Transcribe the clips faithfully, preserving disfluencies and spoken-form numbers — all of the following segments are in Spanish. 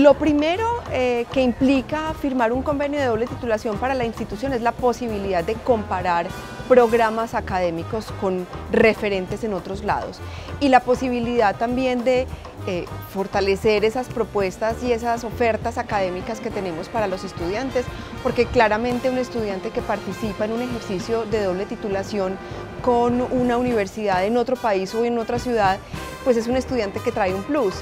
Lo primero eh, que implica firmar un convenio de doble titulación para la institución es la posibilidad de comparar programas académicos con referentes en otros lados y la posibilidad también de eh, fortalecer esas propuestas y esas ofertas académicas que tenemos para los estudiantes, porque claramente un estudiante que participa en un ejercicio de doble titulación con una universidad en otro país o en otra ciudad, pues es un estudiante que trae un plus.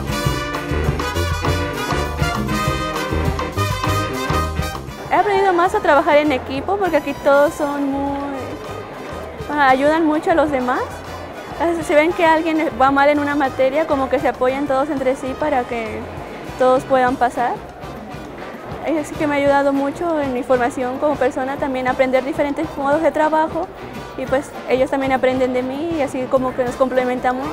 He aprendido más a trabajar en equipo porque aquí todos son muy... ayudan mucho a los demás. Si ven que alguien va mal en una materia, como que se apoyan todos entre sí para que todos puedan pasar. Así que me ha ayudado mucho en mi formación como persona, también a aprender diferentes modos de trabajo y pues ellos también aprenden de mí y así como que nos complementamos.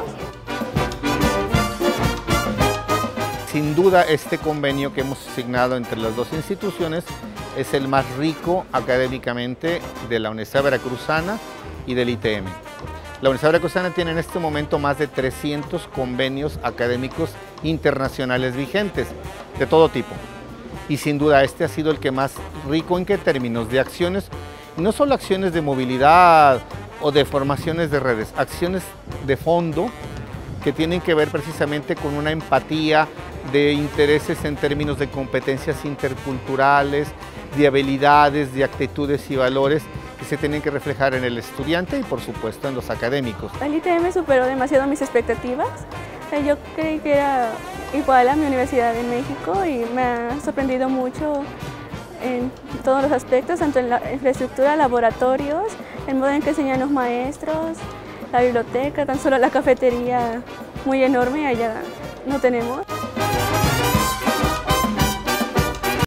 Sin duda, este convenio que hemos signado entre las dos instituciones es el más rico académicamente de la Universidad Veracruzana y del I T M. La Universidad Veracruzana tiene en este momento más de trescientos convenios académicos internacionales vigentes, de todo tipo. Y sin duda este ha sido el que más rico en qué términos de acciones, y no solo acciones de movilidad o de formaciones de redes, acciones de fondo que tienen que ver precisamente con una empatía de intereses en términos de competencias interculturales, de habilidades, de actitudes y valores que se tienen que reflejar en el estudiante y por supuesto en los académicos. El I T M superó demasiado mis expectativas. Yo creí que era igual a mi universidad en México y me ha sorprendido mucho en todos los aspectos, tanto en la infraestructura, laboratorios, el modo en que enseñan los maestros, la biblioteca, tan solo la cafetería muy enorme, allá no tenemos.